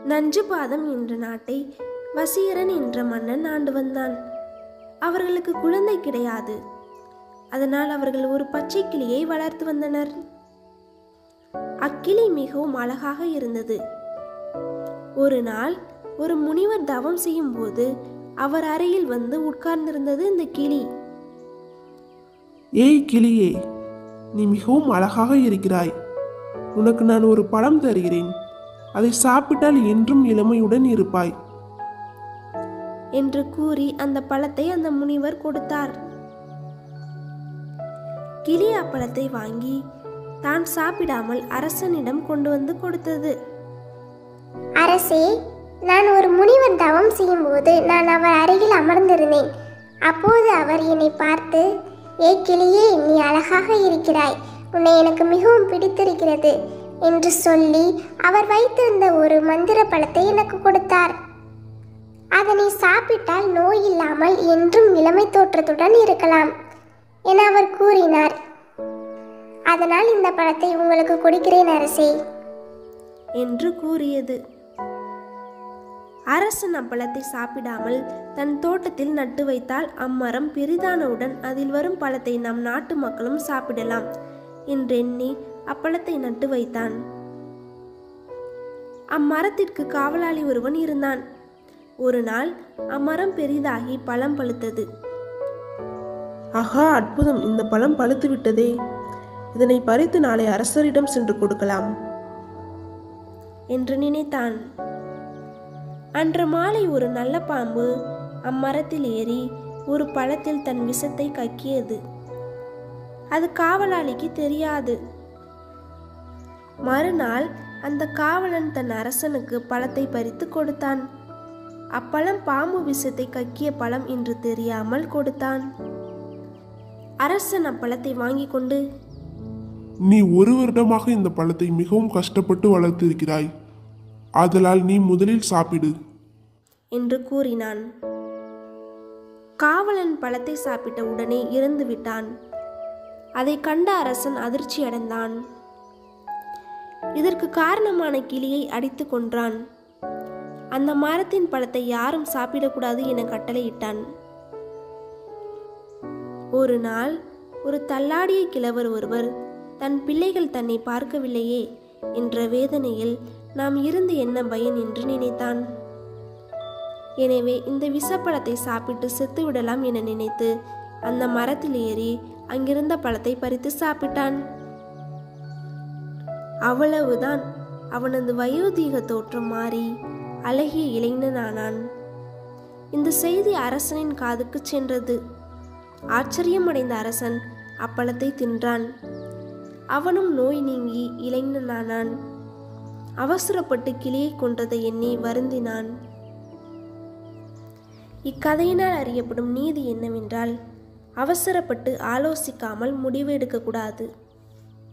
நஞ்சுபாதம் என்ற நாட்டை வசீகரன் என்ற மன்னன் ஆண்டு வந்தான். அவர்களுக்கு குழந்தை கிடையாது. அதனால் அவர்கள் ஒரு பச்சை கிளியை வளர்த்து வந்தனர். அக்கிளி மிகவும் அழகாக இருந்தது. ஒரு நாள் ஒரு முனிவர் தவம் செய்யும் போது அவர் அறையில் வந்து உட்கார்ந்திருந்தது இந்த கிளி. ஏய் கிளியே, நீ மிகவும் அழகாக இருக்கிறாய். உனக்கு நான் ஒரு பழம் தருகிறேன். அதை சாப்பிட்டால் என்றும் இளமையுடன் இருப்பாய் என்று கூறி அந்த பழத்தை அந்த முனிவர் கொடுத்தார். கிளி அப்பழத்தை வாங்கி தான் சாப்பிடாமல் அரசனிடம் கொண்டு வந்து கொடுத்தது. அரசே, நான் ஒரு முனிவர் தவம் செய்யும் போது நான் அவர் அருகில் அமர்ந்திருந்தேன். அப்போது அவர் என்னை பார்த்து, ஏய் கிளியே, நீ அழகாக இருக்கிறாய், உன்னை எனக்கு மிகவும் பிடித்திருக்கிறது என்று சொல்லி அவர் வைத்திருந்த ஒரு மந்திர பழத்தை எனக்கு கொடுத்தார். அதனை சாப்பிட்டால் நோய் இல்லாமல் என்றும் இளமை தோற்றத்துடன் இருக்கலாம் என அவர் கூறினார். அதனால் இந்த பழத்தை உங்களுக்கு கொடுக்கிறேன் அரசே என்று கூறியது. அரசன் அப்பழத்தை சாப்பிடாமல் தன் தோட்டத்தில் நட்டு வைத்தால் அம்மரம் பெரிதானவுடன் அதில் வரும் பழத்தை நம் நாட்டு மக்களும் சாப்பிடலாம் என்றெண்ணி அப்பழத்தை நட்டு வைத்தான். அம்மரத்திற்கு காவலாளி ஒருவன் இருந்தான். ஒரு நாள் அம்மரம் பெரிதாகி பழம் பழுத்தது. ஆஹா, அற்புதம்! இந்த பழம் பழுத்து விட்டதே. இதனை பறித்து நாளை அரசரிடம் சென்று கொடுக்கலாம் என்று நினைத்தான். அன்று மாலை ஒரு நல்ல பாம்பு அம்மரத்தில் ஏறி ஒரு பழத்தில் தன் விஷத்தை கக்கியது. அது காவலாளிக்கு தெரியாது. மறுநாள் அந்த காவலன் தன் அரசனுக்கு பழத்தை பறித்து கொடுத்தான். அப்பழம் பாம்பு விஷத்தை கக்கிய பழம் என்று தெரியாமல் கொடுத்தான். அரசன் அப்பழத்தை வாங்கி கொண்டு, நீ ஒரு வருடமாக இந்த பழத்தை மிகவும் கஷ்டப்பட்டு வளர்த்திருக்கிறாய். ஆதலால் நீ முதலில் சாப்பிடு என்று கூறினான். காவலன் பழத்தை சாப்பிட்ட உடனே இறந்து விட்டான். அதை கண்ட அரசன் அதிர்ச்சி அடைந்தான். இதற்கு காரணமான கிளியை அடித்து கொன்றான். அந்த மரத்தின் பழத்தை யாரும் சாப்பிடக்கூடாது என கட்டளையிட்டான். ஒரு நாள் ஒரு தள்ளாடிய கிழவர் ஒருவர் தன் பிள்ளைகள் தன்னை பார்க்கவில்லையே என்ற வேதனையில் நாம் இருந்து என்ன பயன் என்று நினைத்தான். எனவே இந்த விஷப்பழத்தை சாப்பிட்டு செத்து விடலாம் என நினைத்து அந்த மரத்தில் ஏறி அங்கிருந்த பழத்தை பறித்து சாப்பிட்டான். அவ்வளவுதான், அவனது வயோதிக தோற்றம் மாறி அழகிய இளைஞனானான். இந்த செய்தி அரசனின் காதுக்கு சென்றது. ஆச்சரியமடைந்த அரசன் அப்பழத்தை தின்றான். அவனும் நோய் நீங்கி இளைஞனானான். அவசரப்பட்டு கிளியை கொன்றதை எண்ணி வருந்தினான். இக்கதையினால் அறியப்படும் நீதி என்னவென்றால், அவசரப்பட்டு ஆலோசிக்காமல் முடிவு எடுக்கக்கூடாது.